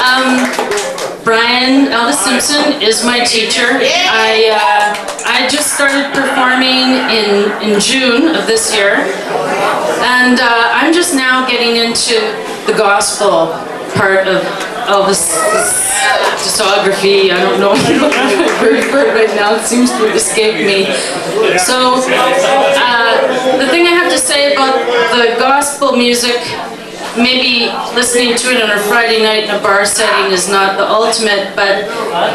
Brian, Elvis Simpson is my teacher. I just started performing in June of this year, and I'm just now getting into the gospel part of Elvis' discography. I don't know the word for it right now. It seems to escape me. So the thing I have to say about the gospel music, maybe listening to it on a Friday night in a bar setting is not the ultimate, but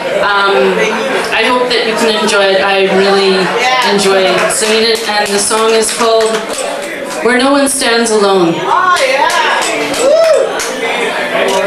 I hope that you can enjoy it. I really enjoy singing it, and the song is called Where No One Stands Alone. Oh, yeah! Woo!